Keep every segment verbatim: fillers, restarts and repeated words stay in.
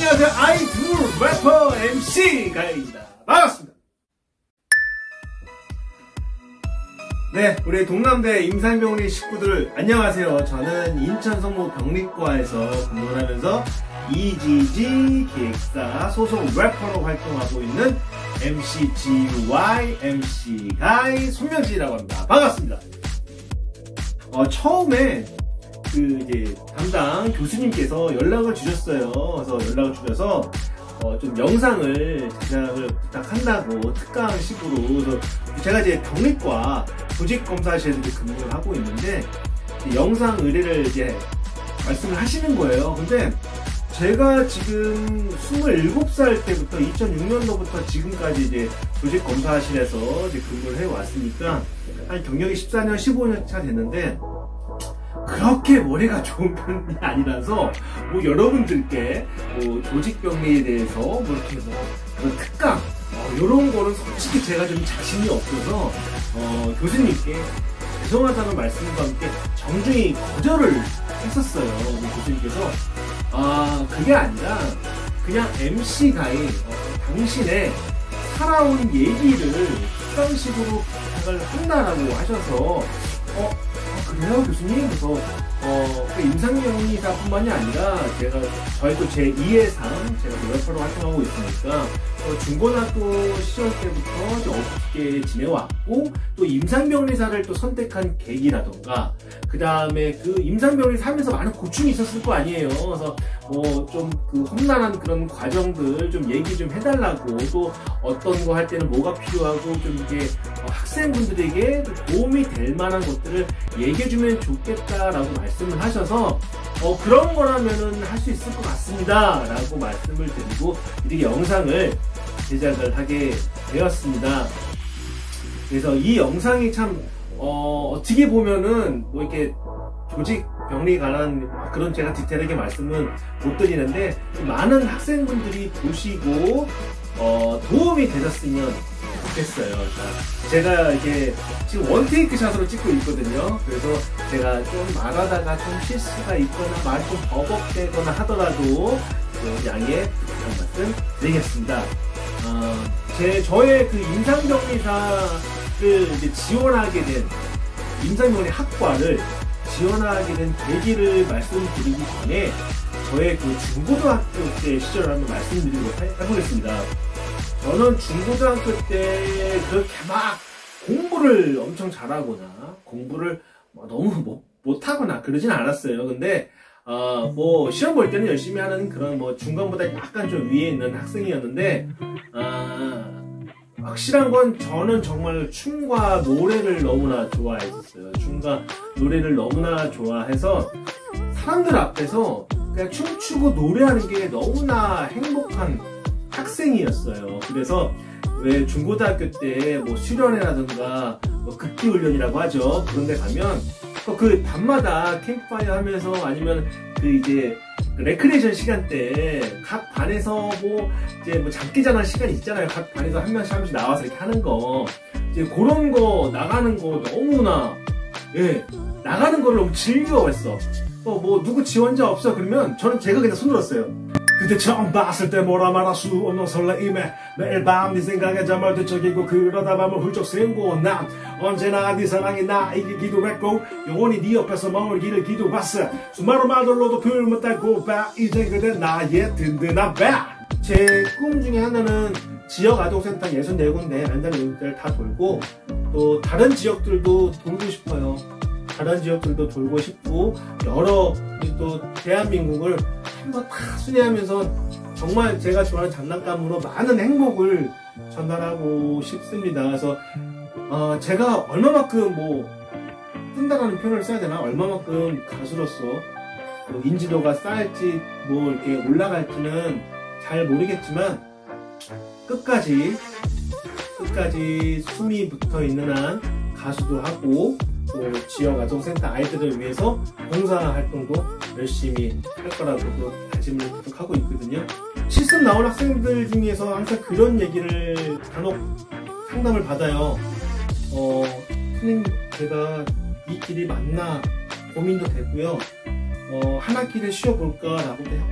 안녕하세요. 아이돌 래퍼 엠씨 가입니다. 반갑습니다. 네, 우리 동남대 임상병리 식구들 안녕하세요. 저는 인천 성모 병리과에서 근무를 하면서 이지지 기획사 소속 래퍼로 활동하고 있는 엠씨 지유와이 엠씨 가이 손명진이라고 합니다. 반갑습니다. 어, 처음에 그 이제 담당 교수님께서 연락을 주셨어요. 그래서 연락을 주셔서 어 좀 영상을 제작을 부탁한다고 특강식으로. 그래서 제가 이제 병리과 조직검사실에서 근무를 하고 있는데 영상 의뢰를 이제 말씀을 하시는 거예요. 근데 제가 지금 스물일곱 살 때부터 이천육 년도부터 지금까지 이제 조직검사실에서 이제 근무를 해왔으니까 한 경력이 십사 년, 십오 년 차 됐는데 그렇게 머리가 좋은 편이 아니라서 뭐 여러분들께 뭐 조직병리에 대해서 뭐 이렇게 뭐, 뭐 특강 어, 이런 거는 솔직히 제가 좀 자신이 없어서 어, 교수님께 죄송하다는 말씀과 함께 정중히 거절을 했었어요. 교수님께서 아 그게 아니라 그냥 엠씨 가인 어, 당신의 살아온 얘기를 특강식으로 부탁을 한다라고 하셔서 어 그래요 교수님? 그래서 어, 그 임상병리사뿐만이 아니라 제가 저희 또 제이 회상 제가 래퍼로 활동하고 있으니까 어, 중고등학교 시절 때부터 이제 어떻게 지내왔고 또 임상병리사를 또 선택한 계기라던가 그 다음에 그 임상병리사 하면서 많은 고충이 있었을 거 아니에요. 그래서 뭐 좀 그 험난한 그런 과정들 좀 얘기 좀 해달라고 또 어떤 거 할 때는 뭐가 필요하고 좀 이게 어, 학생분들에게 도움이 될 만한 것들을 얘기해주면 좋겠다라고 말씀을 하셔서 어 그런 거라면은 할 수 있을 것 같습니다 라고 말씀을 드리고 이렇게 영상을 제작을 하게 되었습니다. 그래서 이 영상이 참 어 어떻게 보면은 뭐 이렇게 조직 병리에 관한 그런 제가 디테일하게 말씀은 못 드리는데 많은 학생분들이 보시고 어 도움이 되셨으면 좋겠어요. 자, 제가 이게 지금 원테이크 샷으로 찍고 있거든요. 그래서 제가 좀 말하다가 좀 실수가 있거나 말이 좀 버벅대거나 하더라도 그 양해 부탁 말씀 드리겠습니다. 어, 제 저의 그 임상병리사를 이제 지원하게 된 임상병리 학과를 지원하게 된 계기를 말씀드리기 전에 저의 그 중고등학교 때 시절을 한번 말씀드리도록 해보겠습니다. 저는 중고등학교 때 그렇게 막 공부를 엄청 잘하거나 공부를 너무 못, 못하거나 그러진 않았어요. 근데 어, 뭐 시험 볼 때는 열심히 하는 그런 뭐 중간보다 약간 좀 위에 있는 학생이었는데 어, 확실한 건 저는 정말 춤과 노래를 너무나 좋아했었어요. 춤과 노래를 너무나 좋아해서 사람들 앞에서 그냥 춤추고 노래하는 게 너무나 행복한 학생이었어요. 그래서 왜 중고등학교 때 뭐 수련회라든가 뭐 극기훈련이라고 하죠. 그런 데 가면 또 그 밤마다 캠프파이어 하면서 아니면 그 이제 그 레크레이션 시간 때 각 반에서 뭐 이제 뭐 장기자랑 시간이 있잖아요. 각 반에서 한 명씩 한 명씩 나와서 이렇게 하는 거 이제 그런 거 나가는 거 너무나 예 나가는 거를 너무 즐겨했어. 어 뭐 누구 지원자 없어 그러면 저는 제가 그냥 손들었어요. 그때 처음 봤을 때 뭐라 말할 수 없는 설레임에 매일 밤 네 생각에 잠을 뒤척이고 그러다 밤을 훌쩍 새우고 난 언제나 네 사랑이 나에게 기도했고 영원히 네 옆에서 머물기를 기도했어. 수많은 말들로도 표현 못하고 봐 이제 그대 나의 든든한 배. 제 꿈 중에 하나는 지역 아동센터 예순네 군데 랜덤 군데를 다 돌고 또 다른 지역들도 돌고 싶어요. 다른 지역들도 돌고 싶고 여러 또 대한민국을 한번 다 순회하면서 정말 제가 좋아하는 장난감으로 많은 행복을 전달하고 싶습니다. 그래서 어 제가 얼마만큼 뭐 뜬다라는 표현을 써야 되나 얼마만큼 가수로서 뭐 인지도가 쌓일지 뭐 이렇게 올라갈지는 잘 모르겠지만 끝까지 끝까지 숨이 붙어있는 한 가수도 하고 또 지역 아동센터 아이들을 위해서 봉사활동도 열심히 할 거라고 다짐을 계속 하고 있거든요. 실습 나온 학생들 중에서 항상 그런 얘기를 간혹 상담을 받아요. 어, 선생님 제가 이 길이 맞나 고민도 되고요. 어, 한 학기를 쉬어볼까 라고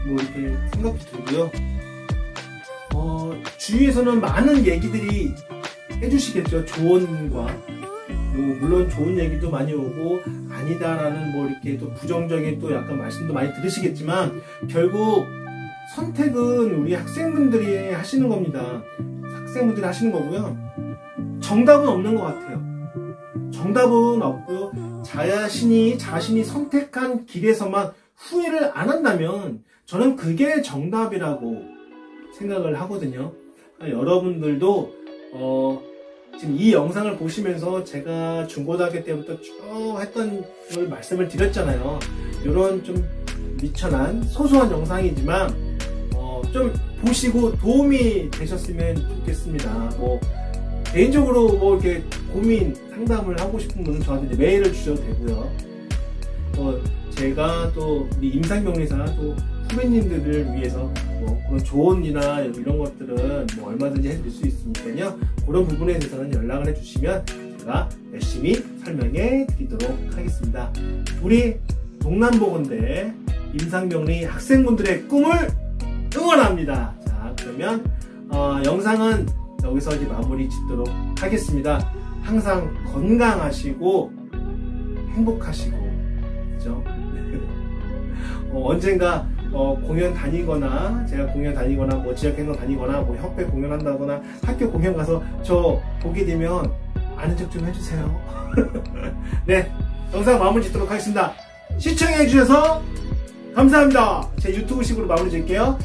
뭐 이렇게 생각도 들고요. 어, 주위에서는 많은 얘기들이 해주시겠죠. 조언과 뭐 물론 좋은 얘기도 많이 오고 아니다라는 뭐 이렇게 또 부정적인 또 약간 말씀도 많이 들으시겠지만 결국 선택은 우리 학생분들이 하시는 겁니다. 학생분들이 하시는 거고요. 정답은 없는 것 같아요. 정답은 없고요. 자신이 자신이 선택한 길에서만 후회를 안 한다면 저는 그게 정답이라고 생각을 하거든요. 그러니까 여러분들도 어, 지금 이 영상을 보시면서 제가 중고등학교 때부터 쭉 했던 걸 말씀을 드렸잖아요. 이런 좀 미천한 소소한 영상이지만 어, 좀 보시고 도움이 되셨으면 좋겠습니다. 뭐 개인적으로 뭐 이렇게 고민 상담을 하고 싶은 분은 저한테 이제 메일을 주셔도 되고요. 또 제가 또 우리 임상병리사 또 후배님들을 위해서 뭐 그런 조언이나 이런 것들은 뭐 얼마든지 해드릴 수 있으니까요. 그런 부분에 대해서는 연락을 해주시면 제가 열심히 설명해 드리도록 하겠습니다. 우리 동남보건대 임상병리 학생분들의 꿈을 응원합니다. 자, 그러면 어, 영상은 여기서 이제 마무리 짓도록 하겠습니다. 항상 건강하시고 행복하시고 그죠? 어, 언젠가 어, 공연 다니거나 제가 공연 다니거나 뭐 지역행사 다니거나 뭐 협회 공연한다거나 학교 공연 가서 저 보게 되면 아는 척 좀 해주세요. 네, 영상 마무리 짓도록 하겠습니다. 시청해 주셔서 감사합니다. 제 유튜브식으로 마무리 짓게요.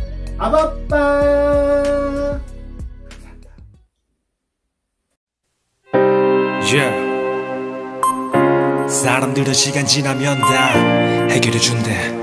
아바빠. Yeah. 사람들은 시간 지나면 다 해결해준대.